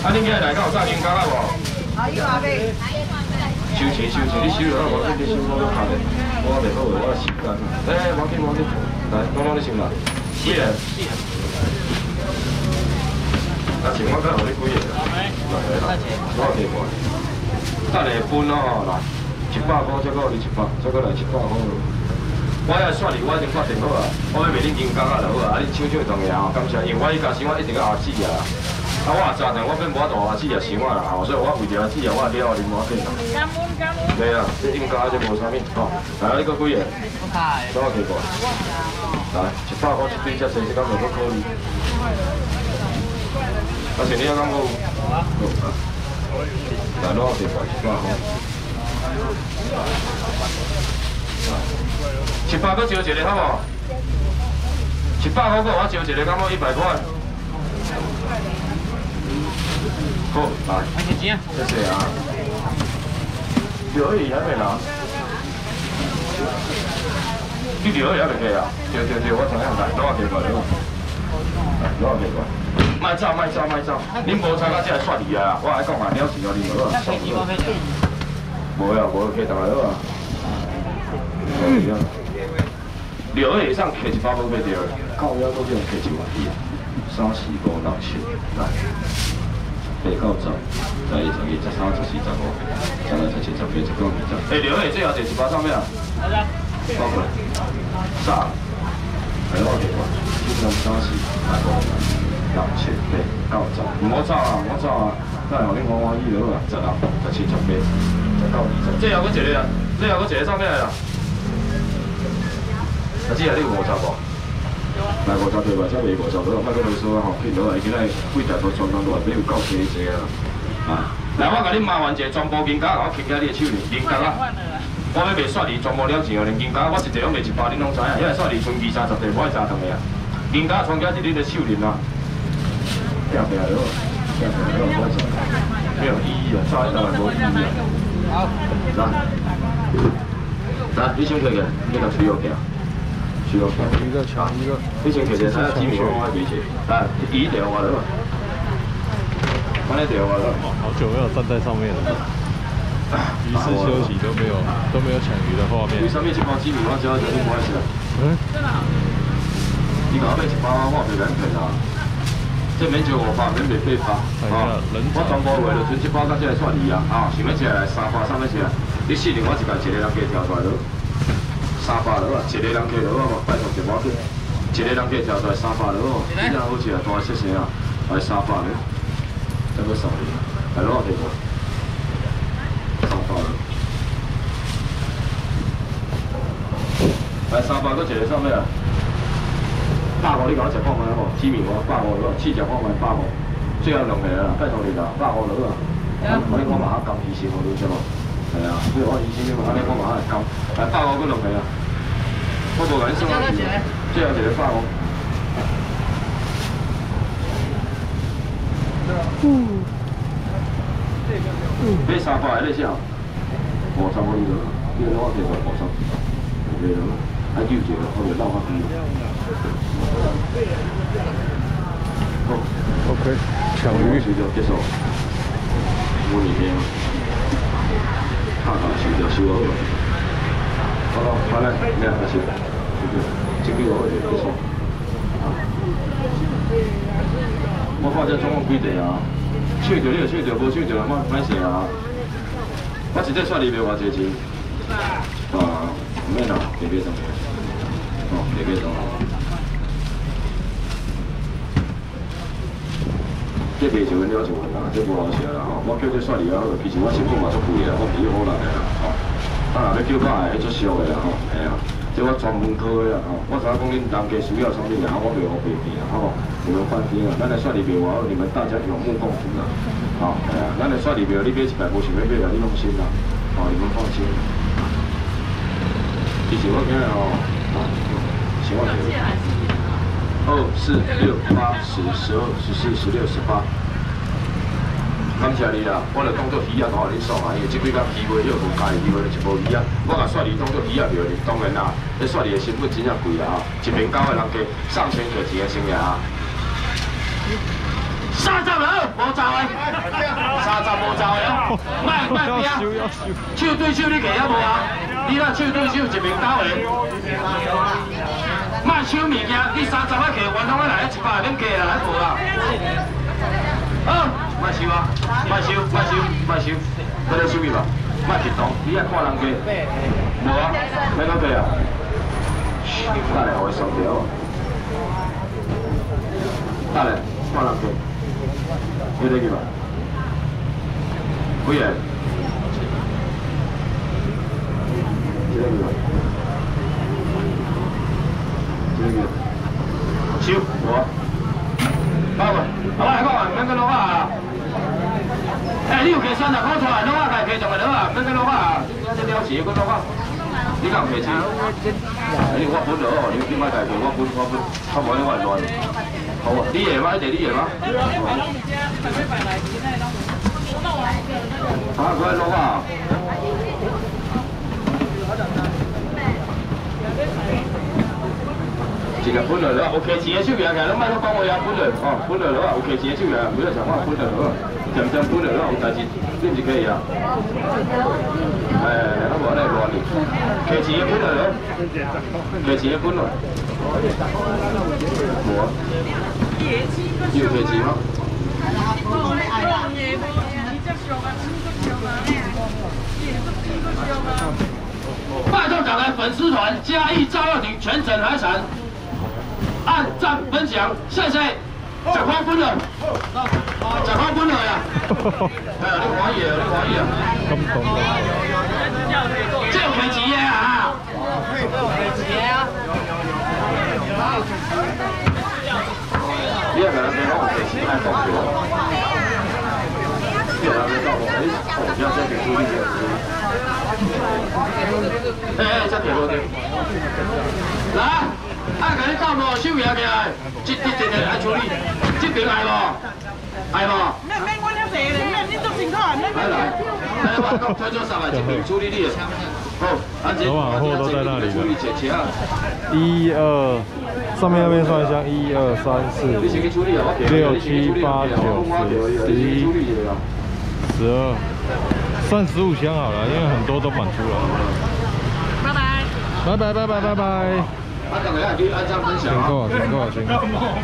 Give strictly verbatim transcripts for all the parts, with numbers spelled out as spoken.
啊，恁今日来到有炸金刚啊无？ 啊，有啊呗。 收钱收钱，你收了无？你收我都拍的，我袂好，我时间。哎，我紧我紧，来，拢拢你先来。几个？啊，钱我再互你几个？来来，我给过。等下分哦，来，一百块再搁你一百，再搁来一百块。我要刷你，我已经决定好啊，我要卖恁金刚啊就好啊，啊你抢抢会动个啊，感谢，因为我伊家生我一定要阿姊啊。 啊，我也知影，我变无法度阿姊也生我啦，吼，所以我为着阿姊啊，我了啉无要紧啦。感恩感恩。对啊，这应该这无啥物，吼。来，你搁几个？我开。多少几个？来，一百块一对，遮济，这敢袂搁考虑？啊，是你要讲我？好啊。来，多少几个？一百块。一百搁招一个好无？一百块搁我招一个，敢无一百块？ 好，来，谢谢啊。六二还没拿，你六二还没给啊？对对对，我同样来，多少给过来？来，多少给过来？卖走卖走卖走，恁无参加才会刷你啊！我爱讲嘛，了是哦，恁无啊。无啊，无给大家了啊。六二以上给一百五买掉，靠腰都这样给一万一，三四五六七，来。 八九十，十一、十二、十三、十四、十五、十六、十七、十八、十九、二十。哎，刘伟，最后一一包上面啊？好的。包过来。三，系我几个？一、二、三、四、五、六、七、八、九、十。唔好走啊！唔好走啊！等下互恁看看伊落啊，十六、十七、十八、十九、二十。最后嗰一个啊，最后嗰一个上面来啦。阿姊啊，你有五十无？ 来五十对吧？才卖五十多，莫搁啰嗦啊！吼，骗落来，今仔贵大都全当落来，比有够济济啊！啊，来，我甲恁麻烦一下，全部金价，我牵起你的手里，金价啊！我要卖刷你，全部了钱哦，连金价我一个拢卖一百，恁拢知影，因为刷你剩二三十块，我会查同的啊。金价全起伫恁的手里啊！拼拼了，拼拼了，我做，没有意义啊，刷一当然无意义啊。好，来，来，你先开个，你甲吹我行。 一个抢一个，你先摕一下几米我几钱？来，一条我了，安尼条我了。 好久没有站在上面了，鱼市休息都没有都没有抢鱼的画面。 为什么一包几米我只要就你买下？嗯？你搞买一包我袂敢骗啊！这免就五百，免卖八百。哦，我全部为了存一包，到这来算你啊！啊，想要吃来三百，三百吃，你四年我一家一个人加挑出来了。 三百了啊，一个人客了啊，拜托一包去，一个人客调出来三百了哦，这样好吃啊，大切些啊，来三百了，再要送你，来攞地过，三百了，来三百搁一个上面啊，百五你搞一只看卖好，知名无？百五了，四只看卖百五，最后两个啦，拜托你啦，百五了啊，我你看嘛下金鱼线我都知无？ 系啊，你我以前你嘛，安尼我嘛係咁，係百五嗰兩個啊，我無緊收啊，即係有一個百五。嗯。你三百係你先啊？五十蚊呢個，呢個我其實五十，你咯，喺腰住啦，我哋撈下佢。好 ，OK， 搶魚就結束，冇嘢嘅。 拍下收就收好了。好了，好嘞，你看收，这个我就结束。我看这总共几地啊？抢着你就抢着，无抢着莫莫事啊。我一日算你卖偌济钱？啊，唔免啦，别别动。哦，别别动。这卖就稳了就稳啦，这无好笑啦吼。我叫这算你啊，其实我成本嘛足贵啦，我比好人的啦吼。啊，要叫我会足俗的啦吼，系啊。这我专门考的啦吼。我知影讲恁人家需要什么啦，我袂好卖片啊，好无？你们放心啊，咱来算你卖我，你们大家有目共睹啦。好，系啊，咱来算你卖，你买一百无想要买啦，你放心啦。哦，你们放心。其实我今日吼，希望。 二四六八十十二十四十六十八，感谢你啦！我就当做鱼啊，甲你送啊，因为这几工鱼卖了，无介意卖一部鱼啊。我甲刷你当做鱼啊卖你，当然啦，你刷你的成本真正贵啦哈，一边九个人加上千块钱的生意啊。三十二，无十个。 卖卖拼，手对手你摕了无啊？你若手对手一面倒的，卖收物件，你三十块摕，原通我来一百免加啦，还无啦。好，卖收啊，卖收，卖收，卖收，要来收咪吧？卖激动，你爱看人家？无啊，免讲加啊。等下我上条。等下，看人家。要得去吧？几个？几个去吧？几个去？收，无。包个，好啊，讲啊，免跟老话啊。哎，你有摕三十块出来，老话家摕上个老啊，免跟老话啊。这了事，跟老话。你敢摕钱？你我分了哦，你点解家摕？我分，我分，我无你我乱。好啊，你的吗？一你的吗？啊，过来老话。一个分了了，有客钱的手柄起来，咱莫讲话啊，分了哦，分了了，有客钱的手柄，不要想话分了了，渐渐分了了，有代志，你唔是可以啊？哎，咱无咧乱哩，客钱的分了了，客钱的分了，无啊？有客钱吗？拜托各位粉丝团嘉义赵耀廷全程海产。按赞分享，谢谢。十块分了，十块分了呀！哎呀，你欢喜啊，你欢喜啊！ 咁懂啊！ 这有赔钱的啊！赔钱啊！你也给他别让我赔钱，还放学。别让他别告我，哎，不要再给出力了。哎哎，再给多点。来。爱甲你斗无手摇起来，这这这个爱处理，这边爱无？爱无？免免，我了坐咧，免你做辛苦啊，免免。来来，来我讲推做上来，这边处理你的。好，安这。 老板货都在那里了。一二，上面那边算一下，一二三四五六七八九十十一十二，算十五箱好了，因为很多都满出了。拜拜。拜拜拜拜拜拜。 啊，大家可以按赞分享啊！ 辛苦辛苦辛苦！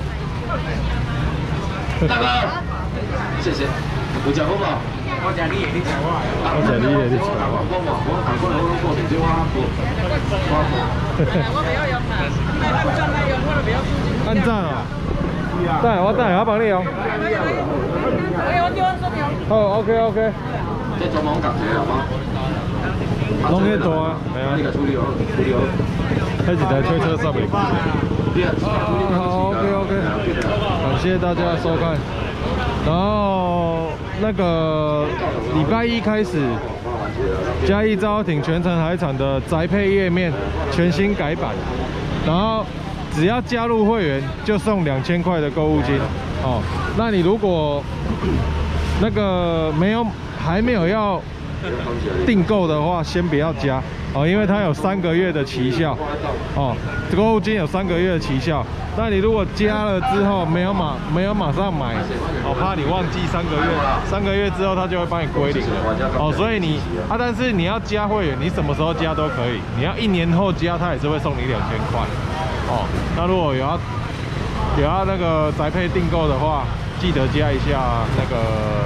大哥，谢谢。有食好无？我食你的，你食我的。 我食你的，你食我。 我我我韩国人我过电话我我。我不要用嘛，按赞来用，我都不要出去。 按赞啊！带我带，我帮你用。 哎，我叫我说明。 好 ，OK OK。 这装潢感觉好吗？ 拢迄大啊，系啊。 你个处理好，处理好。 迄一台推车上面。好 ，OK OK， 感谢大家收看。然后那个礼拜一开始，嘉义赵耀廷全程海产的宅配页面全新改版，然后只要加入会员就送两千块的购物金哦。那你如果那个没有还没有要订购的话，先不要加哦，因为它有三个月的期效哦，购物金有三个月的期效。那你如果加了之后没有马没有马上买，哦，怕你忘记三个月，三个月之后它就会帮你归零了哦。所以你啊，但是你要加会员，你什么时候加都可以，你要一年后加，它也是会送你两千块哦。那如果有要有要那个宅配订购的话，记得加一下那个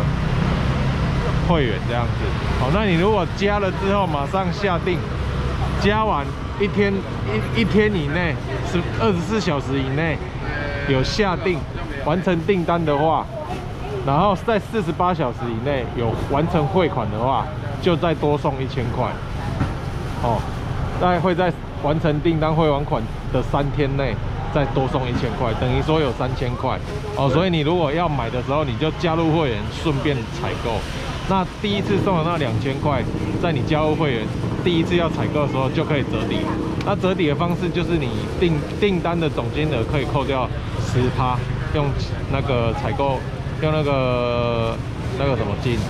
会员这样子。好，那你如果加了之后马上下定，加完一天一一天以内，是二十四小时以内有下定完成订单的话，然后在四十八小时以内有完成汇款的话，就再多送一千块。哦，大概会在完成订单汇完款的三天内再多送一千块，等于说有三千块。哦，所以你如果要买的时候，你就加入会员，顺便采购。那第一次送的那两千块，在你加入会员第一次要采购的时候就可以折抵。那折抵的方式就是你订订单的总金额可以扣掉十趴，用那个采购用那个那个什么金，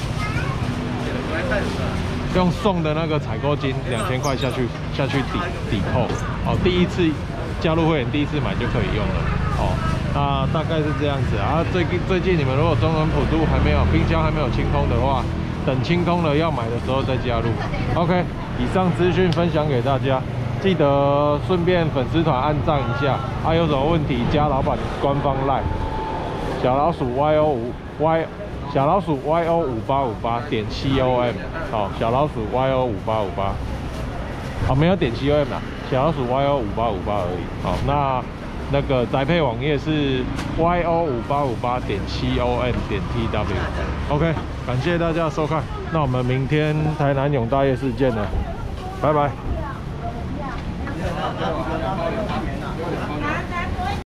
用送的那个采购金两千块下去下去抵抵扣。哦，第一次加入会员第一次买就可以用了。哦。那大概是这样子啊。最近最近你们如果中文普渡还没有冰箱还没有清空的话， 等清空了要买的时候再加入。OK， 以上资讯分享给大家，记得顺便粉丝团按赞一下，啊有什么问题加老板官方 LINE 小老鼠 Y O 五 Y 小老鼠 Y O 五八五八点 C O M， 好，小老鼠 Y O 五八五八，好，没有点 C O M 啦，小老鼠 Y O 五八五八而已。好，那那个宅配网页是 Y O 五八五八点 C O M 点 T W。OK， 感谢大家收看，那我们明天台南永大夜市见了，拜拜。